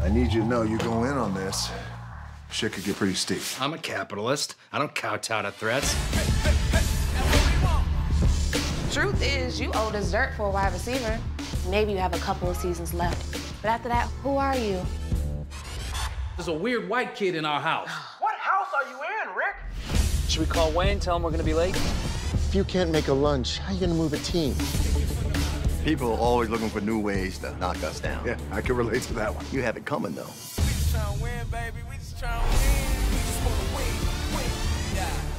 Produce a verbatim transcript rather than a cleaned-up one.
I need you to know you go in on this, shit could get pretty steep. I'm a capitalist. I don't kowtow to threats. Truth is, you owe us dirt for a wide receiver. Maybe you have a couple of seasons left. But after that, who are you? There's a weird white kid in our house. What house are you in, Rick? Should we call Wayne, tell him we're gonna be late? If you can't make a lunch, how are you gonna move a team? People are always looking for new ways to knock us down. Yeah, I can relate to that one. You have it coming, though. We just trying to win, baby. We just trying to win. We just wanna win, win, yeah.